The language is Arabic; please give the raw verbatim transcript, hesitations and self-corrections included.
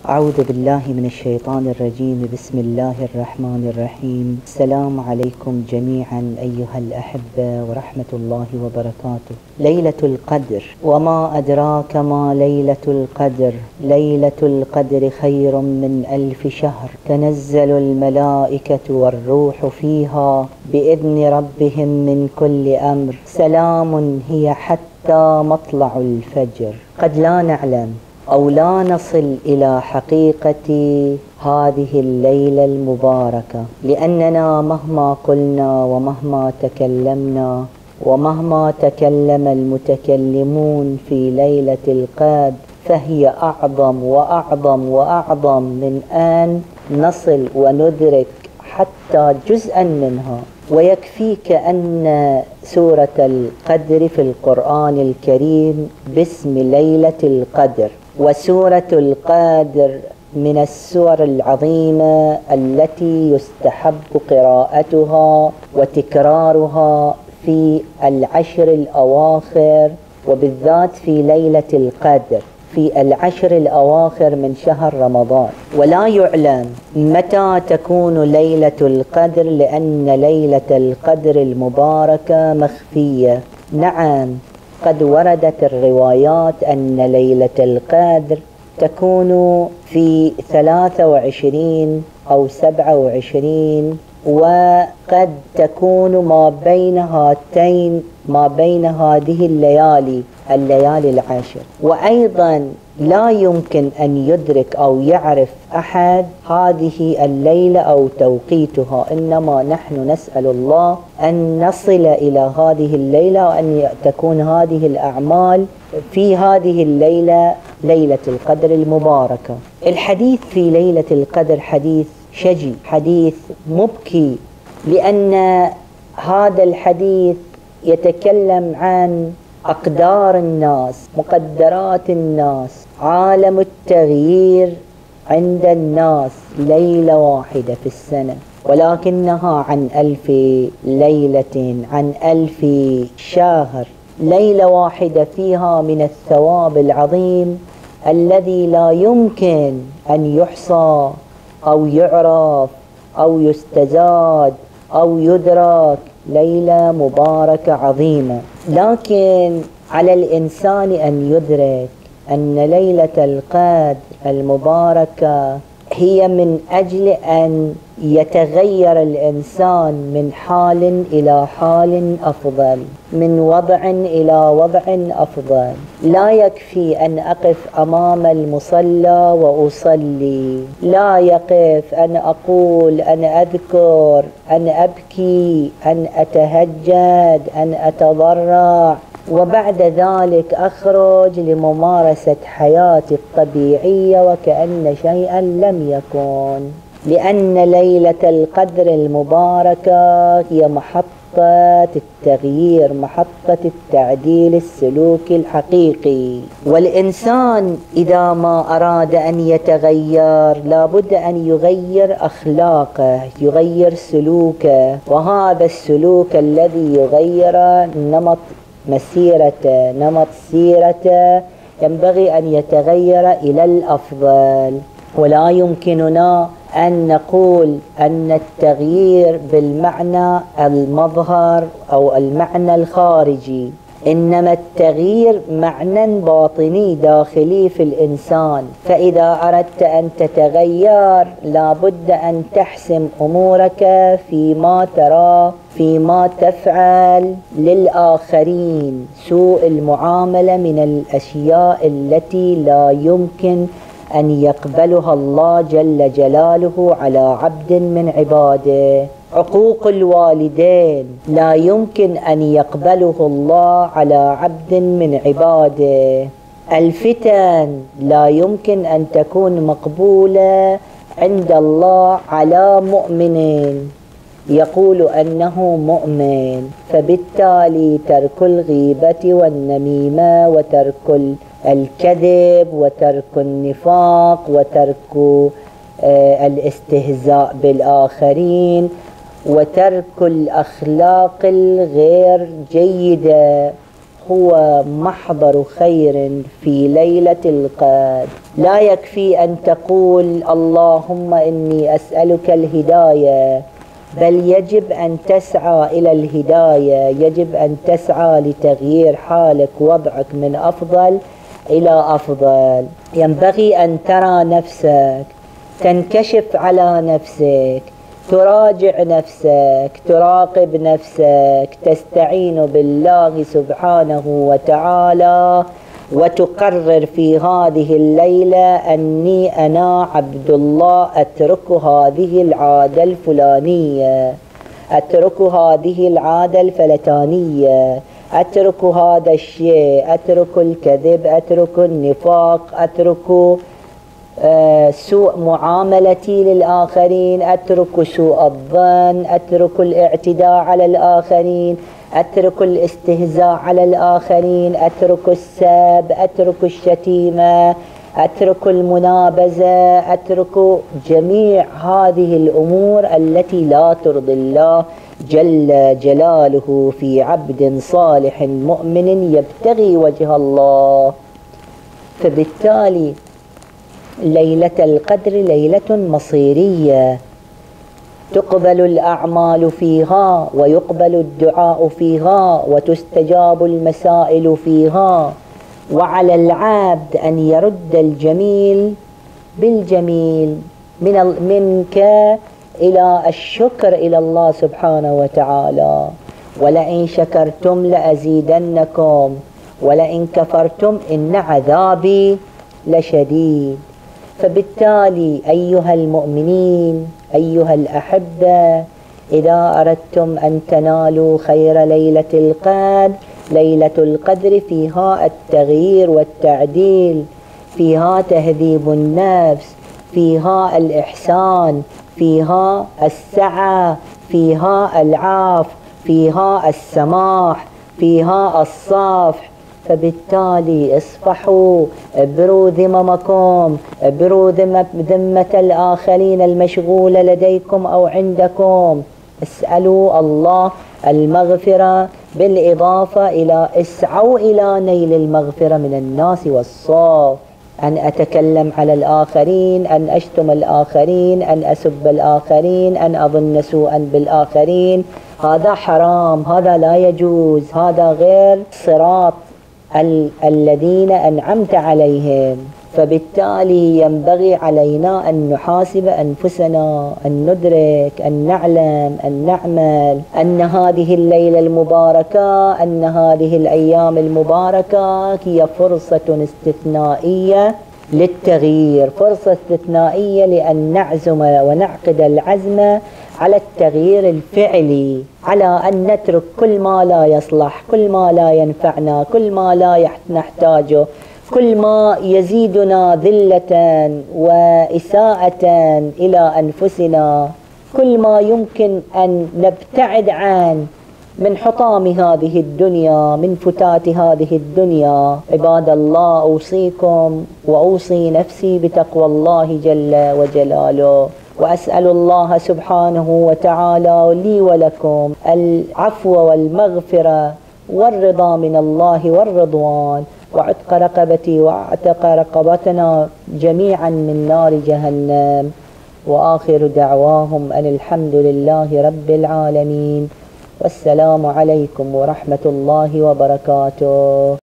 أعوذ بالله من الشيطان الرجيم. بسم الله الرحمن الرحيم. السلام عليكم جميعا أيها الأحبة ورحمة الله وبركاته. ليلة القدر، وما أدراك ما ليلة القدر. ليلة القدر خير من ألف شهر، تنزل الملائكة والروح فيها بإذن ربهم من كل أمر، سلام هي حتى مطلع الفجر. قد لا نعلم أو لا نصل إلى حقيقة هذه الليلة المباركة، لأننا مهما قلنا ومهما تكلمنا ومهما تكلم المتكلمون في ليلة القدر فهي أعظم وأعظم وأعظم من أن نصل وندرك حتى جزءا منها. ويكفيك أن سورة القدر في القرآن الكريم باسم ليلة القدر، وسورة القدر من السور العظيمة التي يستحب قراءتها وتكرارها في العشر الأواخر، وبالذات في ليلة القدر في العشر الأواخر من شهر رمضان. ولا يعلم متى تكون ليلة القدر، لأن ليلة القدر المباركة مخفية. نعم، قد وردت الروايات أن ليلة القدر تكون في ثلاثة وعشرين أو سبعة وعشرين، وقد تكون ما بين هاتين ما بين هذه الليالي الليالي العشر. وأيضا لا يمكن أن يدرك أو يعرف أحد هذه الليلة أو توقيتها، إنما نحن نسأل الله أن نصل إلى هذه الليلة وأن تكون هذه الأعمال في هذه الليلة، ليلة القدر المباركة. الحديث في ليلة القدر حديث شجي، حديث مبكي، لأن هذا الحديث يتكلم عن أقدار الناس، مقدرات الناس، عالم التغيير عند الناس. ليلة واحدة في السنة، ولكنها عن ألف ليلة، عن ألف شهر. ليلة واحدة فيها من الثواب العظيم الذي لا يمكن أن يحصى أو يعرف أو يستزاد أو يدرك. ليلة مباركة عظيمة، لكن على الإنسان أن يدرك أن ليلة القدر المباركة هي من أجل أن يتغير الإنسان من حال إلى حال أفضل، من وضع إلى وضع أفضل. لا يكفي أن أقف أمام المصلى وأصلي، لا يقف أن أقول، أن أذكر، أن أبكي، أن أتهجد، أن أتضرع، وبعد ذلك أخرج لممارسة حياتي الطبيعية وكأن شيئا لم يكن. لأن ليلة القدر المباركة هي محطة التغيير، محطة التعديل السلوكي الحقيقي. والإنسان إذا ما أراد أن يتغير لابد أن يغير أخلاقه، يغير سلوكه، وهذا السلوك الذي يغير نمط مسيرته، نمط سيرته، ينبغي أن يتغير إلى الأفضل. ولا يمكننا أن نقول أن التغيير بالمعنى المظهر أو المعنى الخارجي، إنما التغيير معنى باطني داخلي في الإنسان. فإذا أردت أن تتغير لابد أن تحسم أمورك فيما ترى، فيما تفعل للآخرين. سوء المعاملة من الأشياء التي لا يمكن أن يقبلها الله جل جلاله على عبد من عباده. عقوق الوالدين لا يمكن أن يقبله الله على عبد من عباده. الفتن لا يمكن أن تكون مقبولة عند الله على مؤمن يقول أنه مؤمن. فبالتالي ترك الغيبة والنميمة وترك الكذب وترك النفاق وترك الاستهزاء بالآخرين وترك الأخلاق الغير جيدة هو محضر خير في ليلة القدر. لا يكفي أن تقول اللهم إني أسألك الهداية، بل يجب أن تسعى إلى الهداية، يجب أن تسعى لتغيير حالك وضعك من أفضل إلى أفضل. ينبغي أن ترى نفسك، تنكشف على نفسك، تراجع نفسك، تراقب نفسك، تستعين بالله سبحانه وتعالى، وتقرر في هذه الليلة أني أنا عبد الله أترك هذه العادة الفلانية، أترك هذه العادة الفلتانية، أترك هذا الشيء، أترك الكذب، أترك النفاق، أترك آه سوء معاملتي للآخرين، أترك سوء الظن، أترك الاعتداء على الآخرين، أترك الاستهزاء على الآخرين، أترك السب، أترك الشتيمة، أترك المنابذة، أترك جميع هذه الأمور التي لا ترضي الله جل جلاله في عبد صالح مؤمن يبتغي وجه الله. فبالتالي ليلة القدر ليلة مصيرية، تقبل الأعمال فيها ويقبل الدعاء فيها وتستجاب المسائل فيها، وعلى العبد أن يرد الجميل بالجميل من منك إلى الشكر إلى الله سبحانه وتعالى. ولئن شكرتم لأزيدنكم ولئن كفرتم إن عذابي لشديد. فبالتالي أيها المؤمنين، أيها الأحبة، إذا أردتم أن تنالوا خير ليلة القدر، ليلة القدر فيها التغيير والتعديل، فيها تهذيب النفس، فيها الإحسان، فيها السعة، فيها العفو، فيها السماح، فيها الصفح. فبالتالي اصفحوا، ابروا ذممكم، ابروا ذمة الآخرين المشغولة لديكم أو عندكم. اسألوا الله المغفرة، بالإضافة إلى اسعوا إلى نيل المغفرة من الناس والصاف. أن أتكلم على الآخرين، أن أشتم الآخرين، أن أسب الآخرين، أن أظن سوءا بالآخرين، هذا حرام، هذا لا يجوز، هذا غير صراط ال الذين أنعمت عليهم. فبالتالي ينبغي علينا أن نحاسب أنفسنا، أن ندرك، أن نعلم، أن نعمل أن هذه الليلة المباركة، أن هذه الأيام المباركة هي فرصة استثنائية للتغيير، فرصة استثنائية لأن نعزم ونعقد العزم على التغيير الفعلي، على أن نترك كل ما لا يصلح، كل ما لا ينفعنا، كل ما لا نحتاجه، كل ما يزيدنا ذلة وإساءة إلى أنفسنا، كل ما يمكن أن نبتعد عنه من حطام هذه الدنيا، من فتات هذه الدنيا. عباد الله، أوصيكم وأوصي نفسي بتقوى الله جل وجلاله، وأسأل الله سبحانه وتعالى لي ولكم العفو والمغفرة والرضا من الله والرضوان، وعتق رقبتي وأعتق رقبتنا جميعا من نار جهنم. وآخر دعواهم أن الحمد لله رب العالمين، والسلام عليكم ورحمة الله وبركاته.